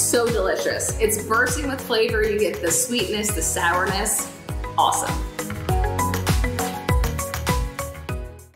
so delicious. It's bursting with flavor. You get the sweetness, the sourness. Awesome.